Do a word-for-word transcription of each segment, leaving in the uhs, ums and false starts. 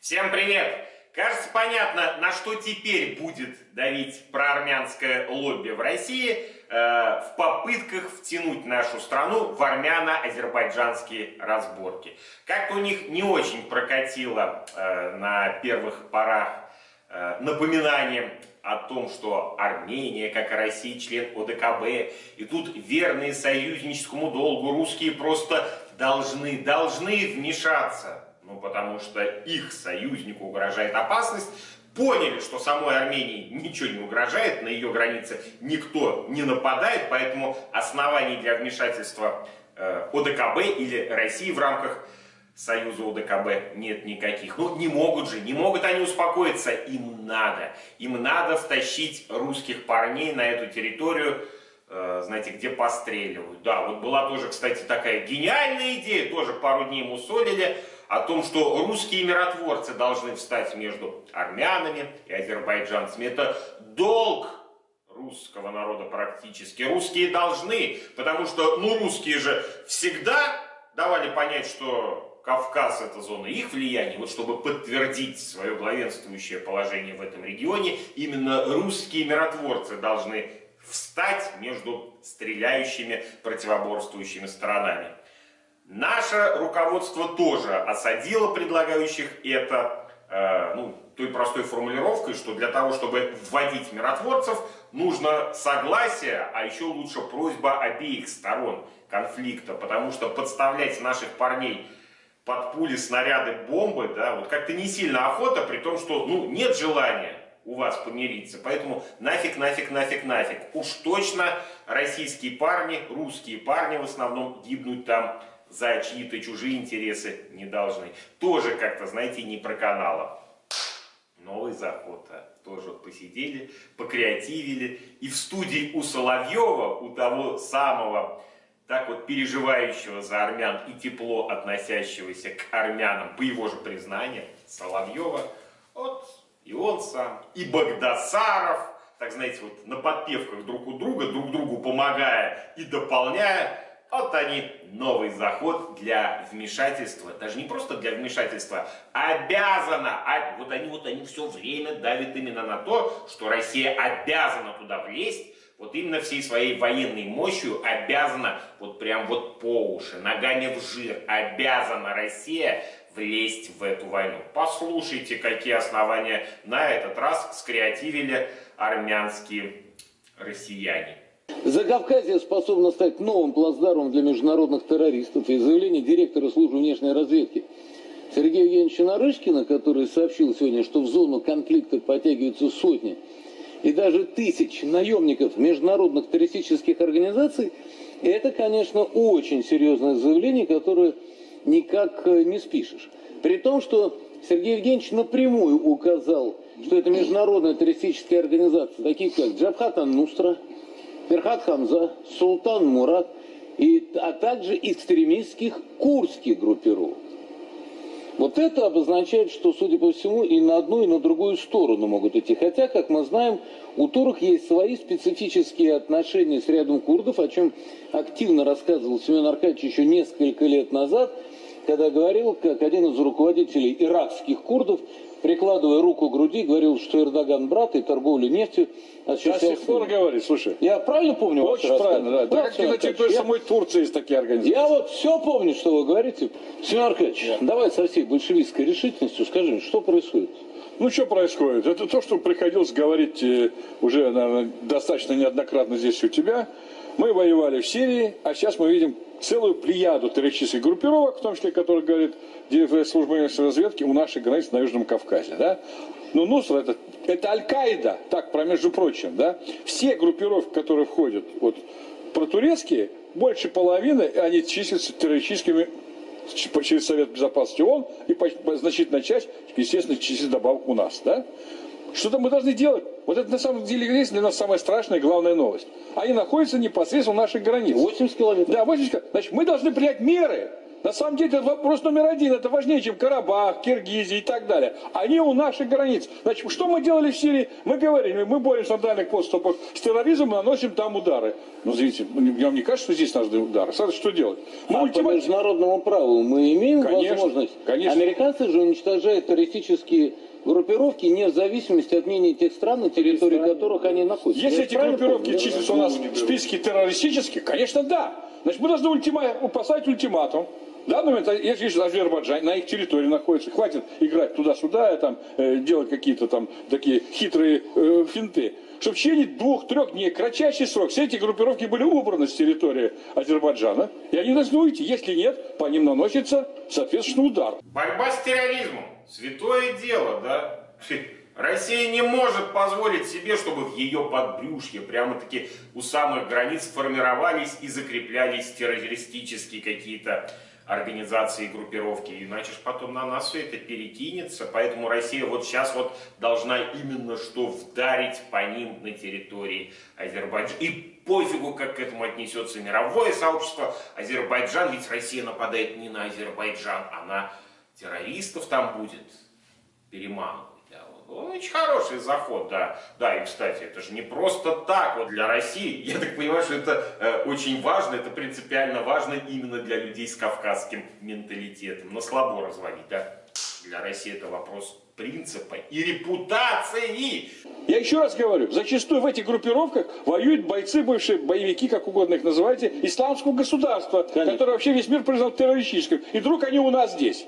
Всем привет! Кажется, понятно, на что теперь будет давить проармянское лобби в России э, в попытках втянуть нашу страну в армяно-азербайджанские разборки. Как-то у них не очень прокатило э, на первых порах э, напоминание о том, что Армения, как и Россия, член О Дэ Ка Бэ, и тут верные союзническому долгу русские просто должны, должны вмешаться. Ну, потому что их союзнику угрожает опасность, поняли, что самой Армении ничего не угрожает, на ее границе никто не нападает, поэтому оснований для вмешательства э, О Дэ Ка Бэ или России в рамках союза О Дэ Ка Бэ нет никаких. Ну, не могут же, не могут они успокоиться, им надо. Им надо втащить русских парней на эту территорию, э, знаете, где постреливают. Да, вот была тоже, кстати, такая гениальная идея, тоже пару дней мусолили, о том, что русские миротворцы должны встать между армянами и азербайджанцами. Это долг русского народа практически. Русские должны, потому что, ну, русские же всегда давали понять, что Кавказ — это зона их влияния. Вот чтобы подтвердить свое главенствующее положение в этом регионе, именно русские миротворцы должны встать между стреляющими противоборствующими сторонами. Наше руководство тоже осадило предлагающих это э, ну, той простой формулировкой, что для того, чтобы вводить миротворцев, нужно согласие, а еще лучше просьба обеих сторон конфликта, потому что подставлять наших парней под пули, снаряды, бомбы, да, вот как-то не сильно охота, при том, что ну, нет желания у вас помириться, поэтому нафиг, нафиг, нафиг, нафиг. Уж точно российские парни, русские парни в основном гибнуть там за чьи-то чужие интересы не должны. Тоже как-то, знаете, не проканало. Новый заход. А. Тоже вот посидели, покреативили. И в студии у Соловьева, у того самого, так вот переживающего за армян и тепло относящегося к армянам, по его же признанию, Соловьева, вот и он сам, и Багдасаров, так знаете, вот на подпевках друг у друга, друг другу помогая и дополняя. Вот они, новый заход для вмешательства, даже не просто для вмешательства, обязана, а вот они, вот они все время давят именно на то, что Россия обязана туда влезть, вот именно всей своей военной мощью обязана, вот прям вот по уши, ногами в жир, обязана Россия влезть в эту войну. Послушайте, какие основания на этот раз скреативили армянские россияне. Закавказье способно стать новым плацдармом для международных террористов. И заявление директора службы внешней разведки Сергея Евгеньевича Нарышкина, который сообщил сегодня, что в зону конфликта подтягиваются сотни и даже тысячи наемников международных террористических организаций, это, конечно, очень серьезное заявление, которое никак не спишешь. При том, что Сергей Евгеньевич напрямую указал, что это международные террористические организации, такие как Джабхат ан-Нусра, Ферхат Хамза, Султан Мурат, и, а также экстремистских курдских группировок. Вот это обозначает, что, судя по всему, и на одну, и на другую сторону могут идти. Хотя, как мы знаем, у турок есть свои специфические отношения с рядом курдов, о чем активно рассказывал Семен Аркадьевич еще несколько лет назад, когда говорил, как один из руководителей иракских курдов, прикладывая руку к груди, говорил, что Эрдоган брат и торговлю нефтью осуществлял. До сих пор говорит, слушай. Я правильно помню? Очень правильно, да. Да, как на территории самой Турции есть такие организации. Я вот все помню, что вы говорите. Семен Аркадьевич, да. Давай со всей большевистской решительностью скажи, что происходит? Ну, что происходит? Это то, что приходилось говорить уже, наверное, достаточно неоднократно здесь у тебя. Мы воевали в Сирии, а сейчас мы видим целую плеяду террористических группировок, в том числе, которые говорит директор службы внешней разведки, у нашей границы на Южном Кавказе. Да? Но Нусра это, это Аль-Каида, так, про между прочим. Да? Все группировки, которые входят, вот, протурецкие, больше половины, они числятся террористическими через Совет Безопасности ООН, и значительная часть, естественно, числится добавок у нас. Да? Что-то мы должны делать. Вот это на самом деле есть для нас самая страшная и главная новость. Они находятся непосредственно у наших границ. восемьдесят километров. Да, восемьдесят километров. Значит, мы должны принять меры На самом деле это вопрос номер один. Это важнее, чем Карабах, Киргизия и так далее. Они у наших границ. Значит, что мы делали в Сирии? Мы говорили, мы боремся на дальних подступах с терроризмом, наносим там удары. Ну, видите, мне не кажется, что здесь нужны удары. Что делать? Мы а ультимат... по международному праву мы имеем конечно, возможность? Конечно. Американцы же уничтожают террористические группировки не в зависимости от мнения тех стран, на территории которых они находятся. Если Я эти правильно группировки помню? числятся у нас в списке террористических, конечно, да. Значит, мы должны ультима... поставить ультиматум. В данный момент, если Азербайджан на их территории находится, хватит играть туда-сюда, и там, э, делать какие-то там такие хитрые э, финты, чтобы в течение двух-трех дней, кратчайший срок, все эти группировки были убраны с территории Азербайджана, и они должны уйти. Если нет, по ним наносится, соответственно, удар. Борьба с терроризмом. Святое дело, да? Россия не может позволить себе, чтобы в ее подбрюшье прямо-таки у самых границ формировались и закреплялись террористические какие-то организации и группировки. Иначе ж потом на нас все это перекинется. Поэтому Россия вот сейчас вот должна именно что вдарить по ним на территории Азербайджана. И пофигу, как к этому отнесется мировое сообщество. Азербайджан, ведь Россия нападает не на Азербайджан, а на террористов там будет переманывать. Да. Очень хороший заход, да. Да, и, кстати, это же не просто так вот для России. Я так понимаю, что это э, очень важно, это принципиально важно именно для людей с кавказским менталитетом. На слабо разводить, да. Для России это вопрос принципа и репутации. Я еще раз говорю, зачастую в этих группировках воюют бойцы, бывшие боевики, как угодно их называйте, исламского государства, Конечно. Которое вообще весь мир признал террористическим. И вдруг они у нас здесь.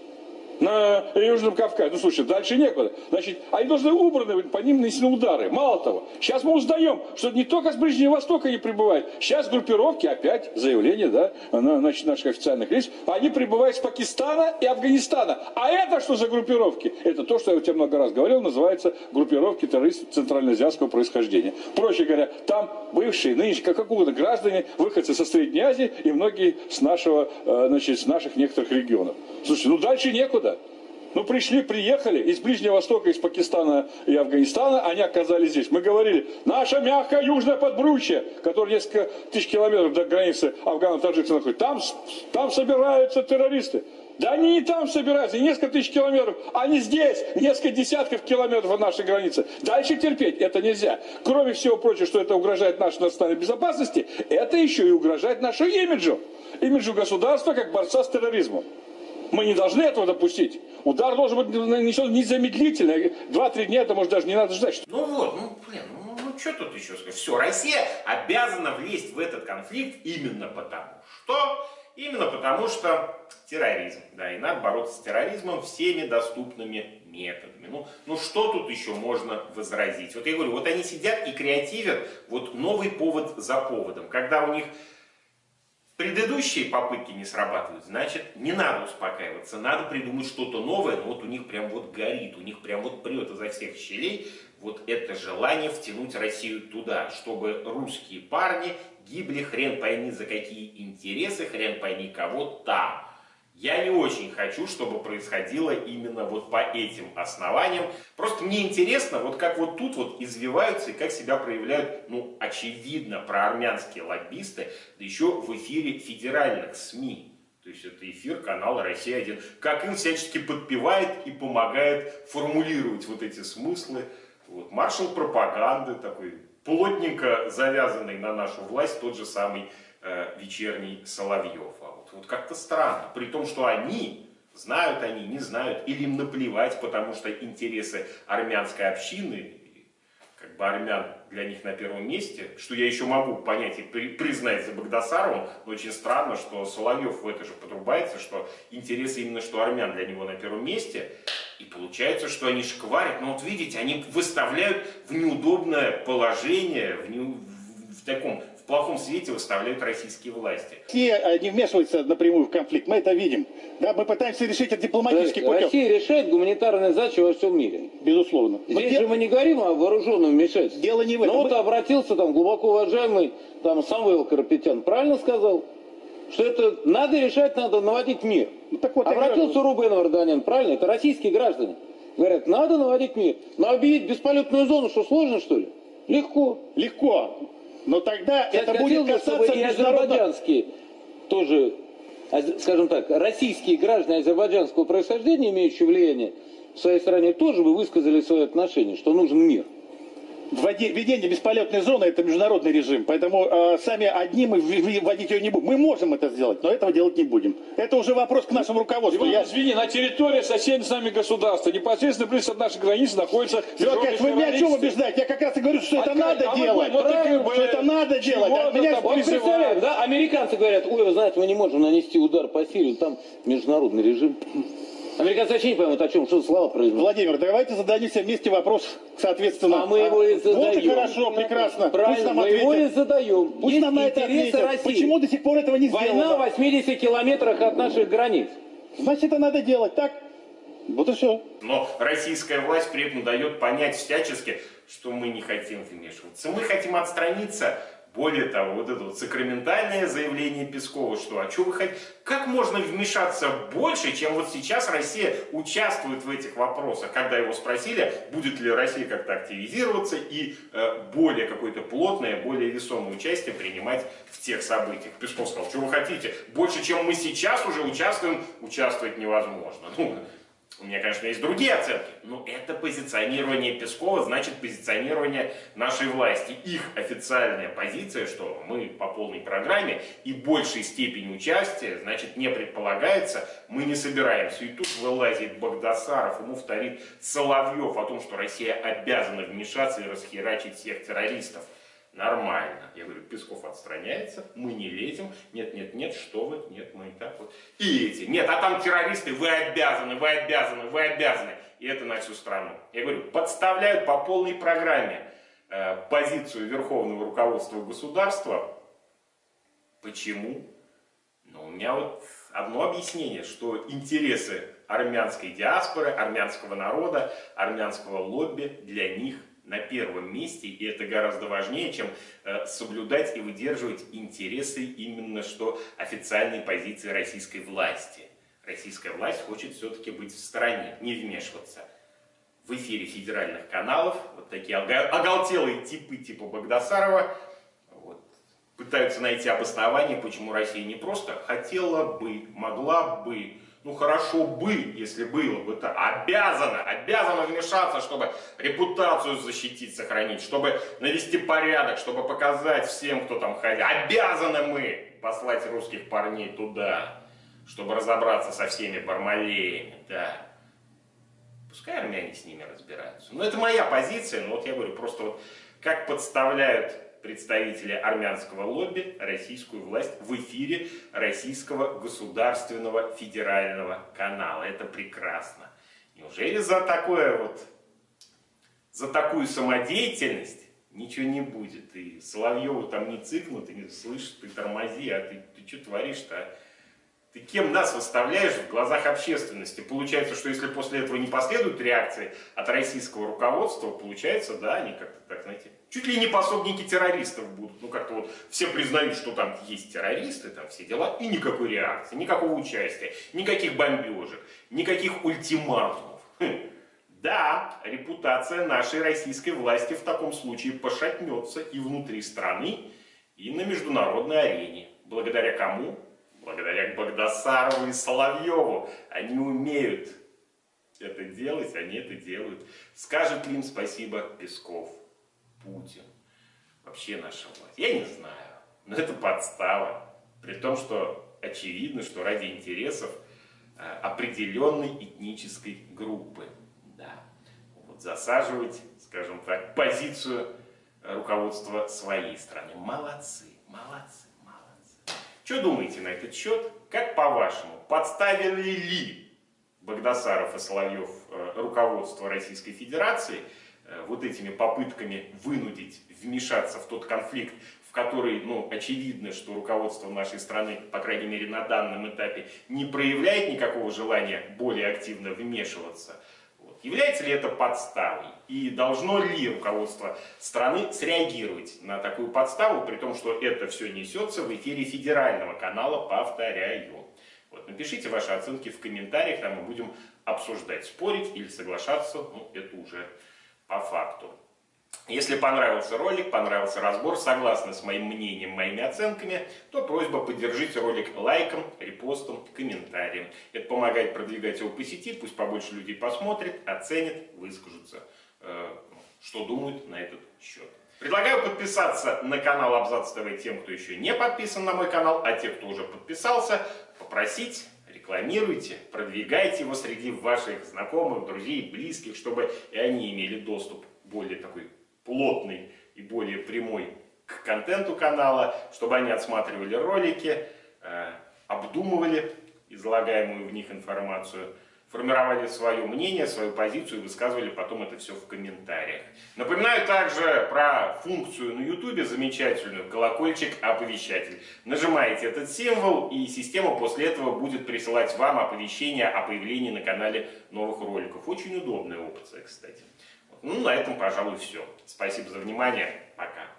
На Южном Кавказе. Ну, слушай, дальше некуда. Значит, они должны убраны быть, по ним нанесены удары. Мало того, сейчас мы узнаем, что не только с Ближнего Востока они прибывают. Сейчас группировки, опять заявление, да, значит, наших официальных лиц, они прибывают с Пакистана и Афганистана. А это что за группировки? Это то, что я у тебя много раз говорил, называется группировки террористов центральноазиатского происхождения. Проще говоря, там бывшие, нынешние, как угодно, граждане, выходцы со Средней Азии и многие с нашего, значит, с наших некоторых регионов. Слушай, ну дальше некуда. Ну, пришли, приехали из Ближнего Востока, из Пакистана и Афганистана, они оказались здесь. Мы говорили, наша мягкая южная подбрюшье, которое несколько тысяч километров до границы Афгано-Таджикистана находится, там, там собираются террористы. Да они не там собираются, несколько тысяч километров, они здесь, несколько десятков километров от нашей границы. Дальше терпеть это нельзя. Кроме всего прочего, что это угрожает нашей национальной безопасности, это еще и угрожает нашему имиджу. Имиджу государства как борца с терроризмом. Мы не должны этого допустить. Удар должен быть нанесен незамедлительно. Два-три дня это может даже не надо ждать. Ну вот, ну блин, ну, ну что тут еще сказать? Все, Россия обязана влезть в этот конфликт именно потому, что... Именно потому, что терроризм. Да, и надо бороться с терроризмом всеми доступными методами. Ну, ну что тут еще можно возразить? Вот я говорю, вот они сидят и креативят вот новый повод за поводом. Когда у них предыдущие попытки не срабатывают, значит, не надо успокаиваться, надо придумать что-то новое, но вот у них прям вот горит, у них прям вот прет изо всех щелей вот это желание втянуть Россию туда, чтобы русские парни гибли хрен пойми за какие интересы, хрен пойми кого там. Я не очень хочу, чтобы происходило именно вот по этим основаниям. Просто мне интересно, вот как вот тут вот извиваются и как себя проявляют, ну, очевидно, проармянские лоббисты, да еще в эфире федеральных СМИ. То есть это эфир канала «Россия один». Как им всячески подпевает и помогает формулировать вот эти смыслы. Вот, маршал пропаганды такой, плотненько завязанный на нашу власть, тот же самый э, вечерний Соловьев. А вот, вот как-то странно, при том, что они, знают они, не знают, или им наплевать, потому что интересы армянской общины, как бы армян для них на первом месте, что я еще могу понять и при, признать за Багдасаровым, но очень странно, что Соловьев в это же подрубается, что интересы именно что армян для него на первом месте. И получается, что они шкварят, но вот видите, они выставляют в неудобное положение, в, не, в таком, в плохом свете выставляют российские власти. Россия не вмешивается напрямую в конфликт, мы это видим. Да, мы пытаемся решить это дипломатическим путем. Россия решает гуманитарные задачи во всем мире. Безусловно. Здесь же мы не говорим о вооруженном вмешательстве. Дело не в этом. Но вот обратился там глубоко уважаемый там Самвел Карапетян, правильно сказал? Что это надо решать, надо наводить мир. Ну, так вот, обратился Рубен Варданян, правильно? Это российские граждане. Говорят, надо наводить мир. Но объявить бесполетную зону, что сложно, что ли? Легко. Легко. Но тогда Я это будет бы, касаться чтобы и международного... азербайджанские тоже скажем так, российские граждане азербайджанского происхождения, имеющие влияние в своей стране, тоже бы высказали свое отношение, что нужен мир. Введение бесполетной зоны – это международный режим, поэтому э, сами одни мы вводить ее не будем. Мы можем это сделать, но этого делать не будем. Это уже вопрос к нашему руководству. Иван, Я... извини, на территории соседних с нами государства, непосредственно близко от нашей границы находится... Федор, вы меня о чем убеждаете? Я как раз и говорю, что это а надо а делать. Вот Что это надо делать. А меня... Вот представляем, да, американцы говорят, ой, вы знаете, мы не можем нанести удар по Сирии, там международный режим. Американцы вообще не поймут, о чем, что слова произносят. Владимир, давайте зададим себе вместе вопрос, соответственно. А мы его и задаем. Вот и хорошо, прекрасно. Правильно, Пусть нам мы ответят. его и задаем. Пусть Есть нам на это интересы ответят. России. Почему до сих пор этого не сделано? Война в восьмидесяти километрах от наших границ. Значит, это надо делать, так? Вот и все. Но российская власть при этом дает понять всячески, что мы не хотим вмешиваться. Мы хотим отстраниться. Более того, вот это вот сакраментальное заявление Пескова, что а что вы хотите, как можно вмешаться больше, чем вот сейчас Россия участвует в этих вопросах, когда его спросили, будет ли Россия как-то активизироваться и э, более какое-то плотное, более весомое участие принимать в тех событиях. Песков сказал, что вы хотите, больше, чем мы сейчас уже участвуем, участвовать невозможно. Ну, у меня, конечно, есть другие оценки, но это позиционирование Пескова, значит позиционирование нашей власти. Их официальная позиция, что мы по полной программе и большей степени участия, значит, не предполагается, мы не собираемся. И тут вылазит Багдасаров, ему вторит Соловьев о том, что Россия обязана вмешаться и расхерачить всех террористов. Нормально. Я говорю, Песков отстраняется, мы не лезем. Нет, нет, нет, что вы, нет, мы и так вот. И эти, нет, а там террористы, вы обязаны, вы обязаны, вы обязаны. И это на всю страну. Я говорю, подставляют по полной программе э, позицию верховного руководства государства. Почему? Ну, у меня вот одно объяснение, что интересы армянской диаспоры, армянского народа, армянского лобби для них на первом месте, и это гораздо важнее, чем э, соблюдать и выдерживать интересы именно что официальной позиции российской власти. Российская власть хочет все-таки быть в стороне, не вмешиваться. В эфире федеральных каналов вот такие оголтелые типы типа Багдасарова вот, пытаются найти обоснование, почему Россия не просто хотела бы, могла бы, ну хорошо бы, если было бы так, обязана, обязана вмешаться, чтобы репутацию защитить, сохранить, чтобы навести порядок, чтобы показать всем, кто там ходит. Обязаны мы послать русских парней туда, чтобы разобраться со всеми бармалеями, да. Пускай армяне с ними разбираются. Но это моя позиция, но вот я говорю, просто вот как подставляют представители армянского лобби российскую власть в эфире российского государственного федерального канала. Это прекрасно. Неужели за такое вот, за такую самодеятельность ничего не будет? И Соловьеву там не цикнут, и не слышишь, ты тормози, а ты, ты что творишь-то, а? Ты кем нас выставляешь в глазах общественности? Получается, что если после этого не последует реакции от российского руководства, получается, да, они как-то так, знаете, чуть ли не пособники террористов будут. Ну, как-то вот все признают, что там есть террористы, там все дела, и никакой реакции, никакого участия, никаких бомбежек, никаких ультиматумов. Хм. Да, репутация нашей российской власти в таком случае пошатнется и внутри страны, и на международной арене. Благодаря кому? Благодаря Багдасарову и Соловьеву. Они умеют это делать, они это делают. Скажет ли им спасибо Песков, Путин, вообще наша власть? Я не знаю, но это подстава. При том, что очевидно, что ради интересов определенной этнической группы. Да. Вот засаживать, скажем так, позицию руководства своей страны. Молодцы, молодцы. Что думаете на этот счет? Как по-вашему, подставили ли Багдасаров и Соловьев руководство Российской Федерации вот этими попытками вынудить вмешаться в тот конфликт, в который, ну, очевидно, что руководство нашей страны, по крайней мере на данном этапе, не проявляет никакого желания более активно вмешиваться? Является ли это подставой? И должно ли руководство страны среагировать на такую подставу, при том, что это все несется в эфире федерального канала, повторяю. Вот, напишите ваши оценки в комментариях, там мы будем обсуждать, спорить или соглашаться, ну это уже по факту. Если понравился ролик, понравился разбор, согласны с моим мнением, моими оценками, то просьба поддержите ролик лайком, репостом, комментарием. Это помогает продвигать его по сети, пусть побольше людей посмотрит, оценит, выскажутся, что думают на этот счет. Предлагаю подписаться на канал Абзац ТВ тем, кто еще не подписан на мой канал, а те, кто уже подписался, попросить, рекламируйте, продвигайте его среди ваших знакомых, друзей, близких, чтобы и они имели доступ более такой плотный и более прямой к контенту канала, чтобы они отсматривали ролики, э, обдумывали излагаемую в них информацию, формировали свое мнение, свою позицию и высказывали потом это все в комментариях. Напоминаю также про функцию на ютубе замечательную, колокольчик-оповещатель. Нажимаете этот символ, и система после этого будет присылать вам оповещения о появлении на канале новых роликов. Очень удобная опция, кстати. Ну, на этом, пожалуй, все. Спасибо за внимание. Пока.